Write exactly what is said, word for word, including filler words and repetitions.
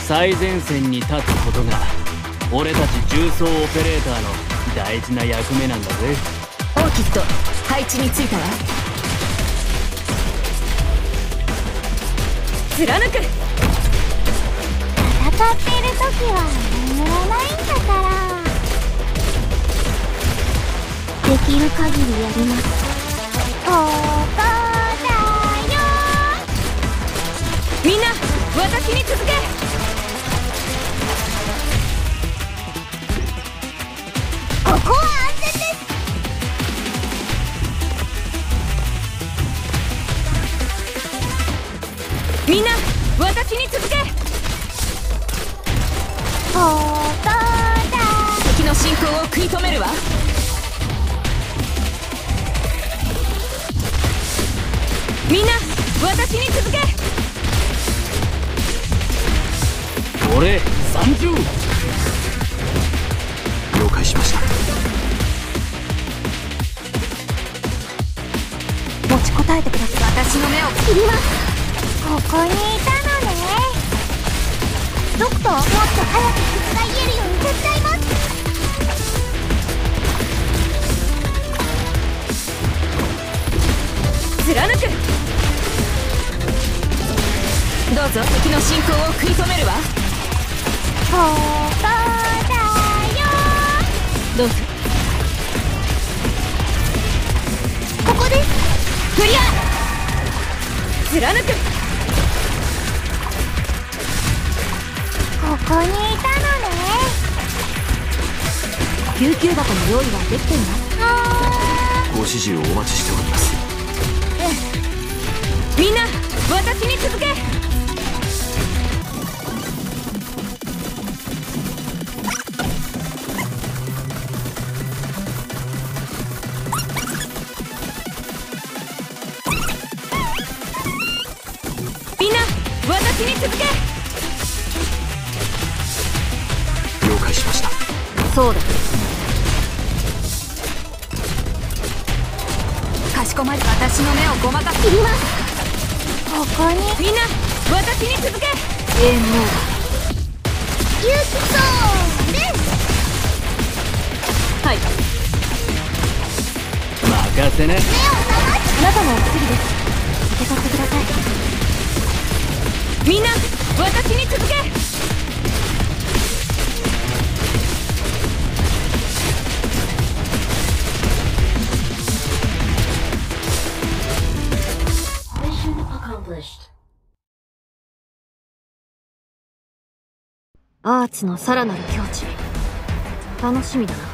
最前線に立つことが俺たち重装オペレーターの大事な役目なんだぜ。 オーキッド、配置についたわ。貫く。 戦っている時は眠らないんだから。できる限りやります。ここだよ。 みんな私に続け。 ここは安全です。 みんな私に続け。 ここだ。 敵の進行を食い止めるわ。みんな私に続け。 俺参上。 了解しました。 持ちこたえてください。 私の目を切ります。ここにいたのね。ドクター、もっと早く傷が癒えるように手伝います。 貫く。どうぞ。敵の進行を食い止めるわ。 ここだよ。 どうぞ。 ここです。 クリア。貫く。 ここにいたのね。 救急箱の用意はできています。 ご指示をお待ちしております。 みんな私に続け。みんな私に続け。 了解しました。 そうだ。かしこまり。私の目をごまかす。 切ります。ここにみんな私に続け。ええ、もうユキソーです。 はい。 任せな。 目を覚まし。 あなたのお薬です。受け取ってください。みんな私に続け。アーツのさらなる境地、楽しみだな。